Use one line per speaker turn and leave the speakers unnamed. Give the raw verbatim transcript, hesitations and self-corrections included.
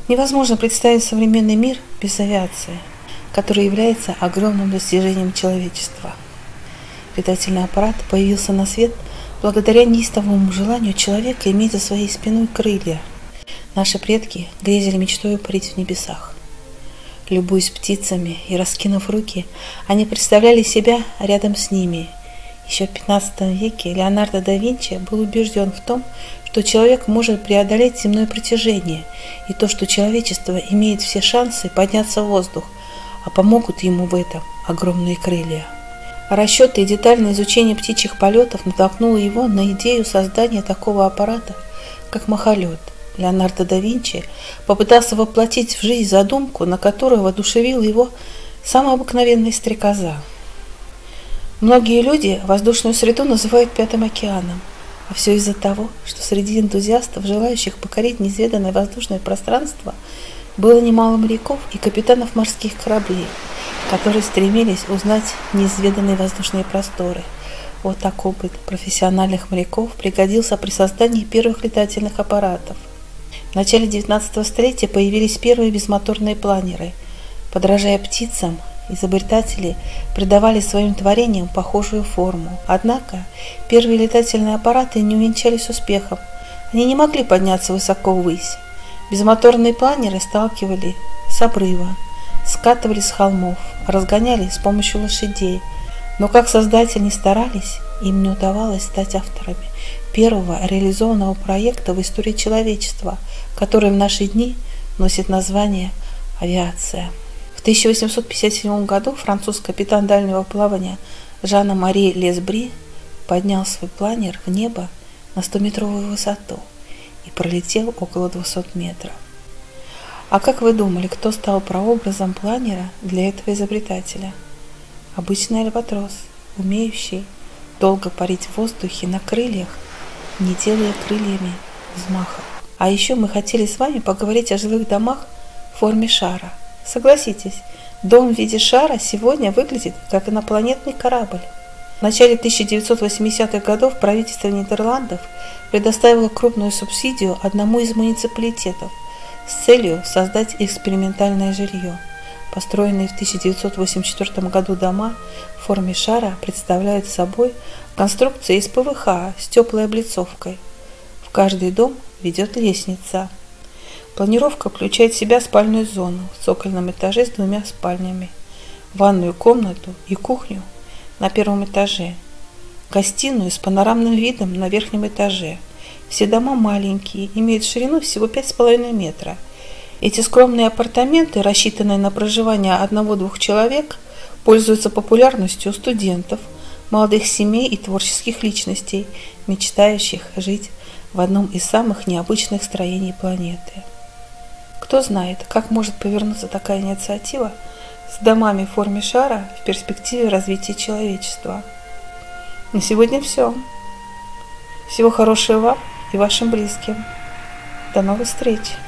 Невозможно представить современный мир без авиации, который является огромным достижением человечества. Летательный аппарат появился на свет благодаря неистовому желанию человека иметь за своей спиной крылья. Наши предки грезили мечтой парить в небесах. Любуясь птицами и раскинув руки, они представляли себя рядом с ними. Еще в пятнадцатом веке Леонардо да Винчи был убежден в том, что человек может преодолеть земное протяжение, и то, что человечество имеет все шансы подняться в воздух, а помогут ему в этом огромные крылья. Расчеты и детальное изучение птичьих полетов натолкнуло его на идею создания такого аппарата, как махолет. Леонардо да Винчи попытался воплотить в жизнь задумку, на которую воодушевил его самая обыкновенная стрекоза. Многие люди воздушную среду называют пятым океаном, а все из-за того, что среди энтузиастов, желающих покорить неизведанное воздушное пространство, было немало моряков и капитанов морских кораблей, которые стремились узнать неизведанные воздушные просторы. Вот так опыт профессиональных моряков пригодился при создании первых летательных аппаратов. В начале девятнадцатого столетия появились первые безмоторные планеры. Подражая птицам, изобретатели придавали своим творениям похожую форму. Однако первые летательные аппараты не увенчались успехом. Они не могли подняться высоко ввысь. Безмоторные планеры сталкивали с обрыва, скатывали с холмов, разгоняли с помощью лошадей. Но как создатели не старались, им не удавалось стать авторами первого реализованного проекта в истории человечества, который в наши дни носит название авиация. В тысяча восемьсот пятьдесят седьмом году французский капитан дальнего плавания Жан-Мари Лесбри поднял свой планер в небо на стометровую высоту и пролетел около двухсот метров. А как вы думали, кто стал прообразом планера для этого изобретателя? Обычный альбатрос, умеющий долго парить в воздухе на крыльях, не делая крыльями взмаха. А еще мы хотели с вами поговорить о жилых домах в форме шара. Согласитесь, дом в виде шара сегодня выглядит как инопланетный корабль. В начале тысяча девятьсот восьмидесятых годов правительство Нидерландов предоставило крупную субсидию одному из муниципалитетов с целью создать экспериментальное жилье. Построенные в тысяча девятьсот восемьдесят четвёртом году дома в форме шара представляют собой конструкции из ПВХ с теплой облицовкой. В каждый дом ведет лестница. Планировка включает в себя спальную зону в цокольном этаже с двумя спальнями, ванную комнату и кухню на первом этаже, гостиную с панорамным видом на верхнем этаже. Все дома маленькие, имеют ширину всего пять с половиной метра. Эти скромные апартаменты, рассчитанные на проживание одного-двух человек, пользуются популярностью у студентов, молодых семей и творческих личностей, мечтающих жить в одном из самых необычных строений планеты. Кто знает, как может повернуться такая инициатива с домами в форме шара в перспективе развития человечества. На сегодня все. Всего хорошего вам и вашим близким. До новых встреч!